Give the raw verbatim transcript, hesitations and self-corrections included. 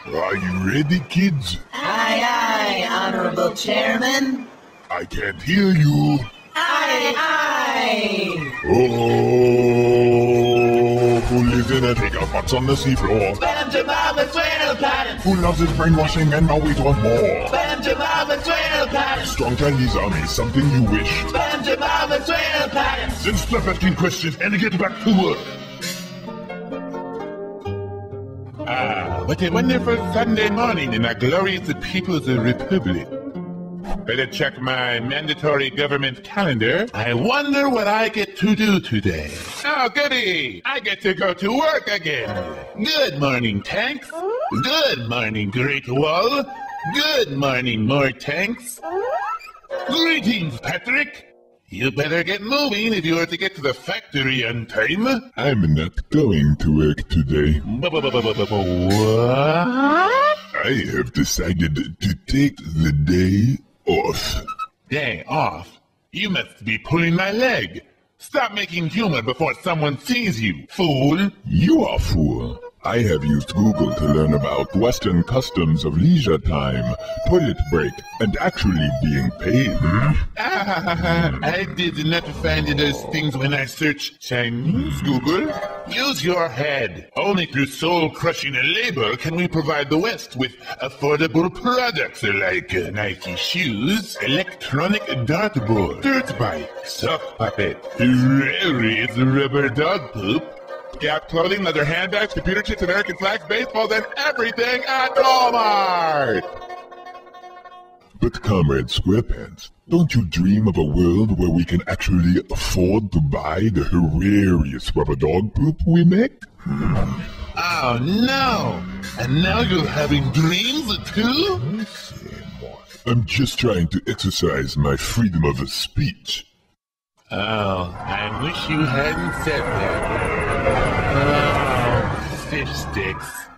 Are you ready, kids? Aye, aye, Honorable Chairman. I can't hear you. Aye, aye. Oh, who lives in a bigger butts on the seafloor? SpongeBob SquarePants. Who loves his brainwashing and now we want more? SpongeBob SquarePants. Strong Chinese army, something you wish. SpongeBob SquarePants. Then stop asking questions and get back to work. Ah, what a wonderful Sunday morning in our glorious People's Republic. Better check my mandatory government calendar. I wonder what I get to do today. Oh, goody! I get to go to work again. Good morning, tanks. Good morning, Great Wall. Good morning, more tanks. Greetings, Patrick. You better get moving if you are to get to the factory on time. I'm not going to work today. What? I have decided to take the day off. Day off? You must be pulling my leg. Stop making humor before someone sees you, fool. You are fool. I have used Google to learn about Western customs of leisure time, toilet break, and actually being paid. Ah, I did not find those things when I searched Chinese Google. Use your head. Only through soul-crushing labor can we provide the West with affordable products like uh, Nike shoes, electronic dartboard, dirt bike, sock puppet, Ferrari's rubber dog poop, Gap clothing, leather handbags, computer chips, American flags, baseballs, and everything at Walmart! But Comrade SquarePants, don't you dream of a world where we can actually afford to buy the hilarious rubber dog poop we make? Oh no! And now you're having dreams too? I'm just trying to exercise my freedom of speech. Oh, I wish you hadn't said that. Oh, fish sticks.